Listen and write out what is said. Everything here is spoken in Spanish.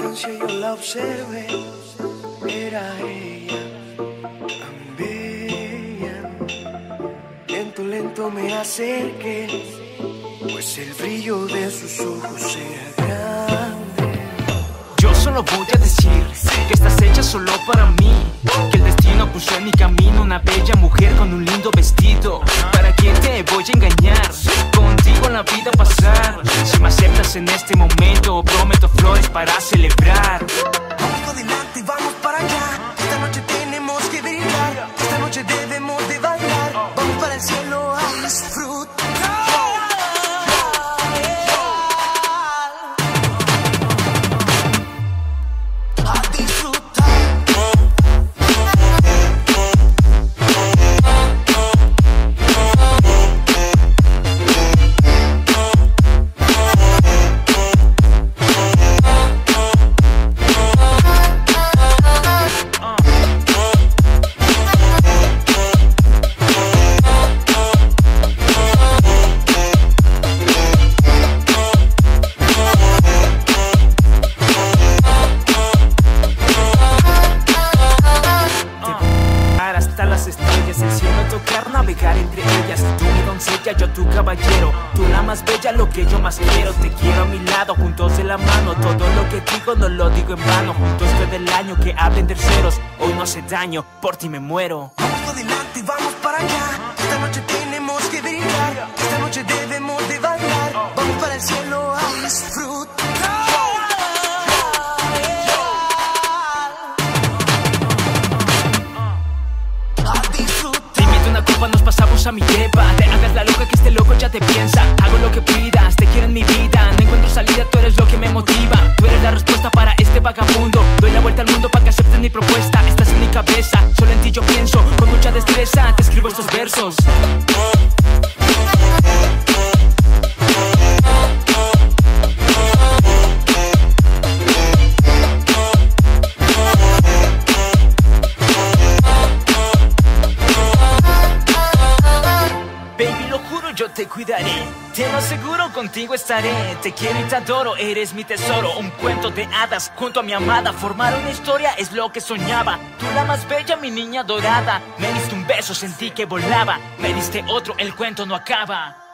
distancia yo la observé, era ella, tan bella. Lento, lento me acerqué, pues el brillo de sus ojos era grande. Yo solo voy a decir que estás hecha solo para mí, que el destino puso en mi camino una bella mujer con un lindo vestido. ¿Para qué te voy a engañar? Contigo la vida pasar. Si me aceptas en este momento, prometo flores para celebrar. Vamos adelante, vamos para allá. Esta noche tenemos que brillar, esta noche debemos de bailar. Vamos para el cielo a disfrutar. Hasta las estrellas, el cielo tocar, navegar entre ellas. Tú mi doncella, yo tu caballero. Tú la más bella, lo que yo más quiero. Te quiero a mi lado, juntos de la mano. Todo lo que digo no lo digo en vano. Juntos todo el año, que hablen terceros. Hoy no hace daño, por ti me muero. Vamos adelante, vamos para allá. Esta noche tenemos que brillar, esta noche debemos de bailar. Vamos para el cielo a disfrutar. Nos pasamos a mi lleva. Te hagas la loca que este loco ya te piensa. Hago lo que pidas, te quiero en mi vida. No encuentro salida, tú eres lo que me motiva. Tú eres la respuesta para este vagabundo. Doy la vuelta al mundo para que aceptes mi propuesta. Estás en mi cabeza, solo en ti yo pienso. Con mucha destreza te escribo estos versos. Yo te cuidaré, te lo aseguro, contigo estaré. Te quiero y te adoro, eres mi tesoro. Un cuento de hadas junto a mi amada. Formar una historia es lo que soñaba. Tú la más bella, mi niña dorada. Me diste un beso, sentí que volaba. Me diste otro, el cuento no acaba.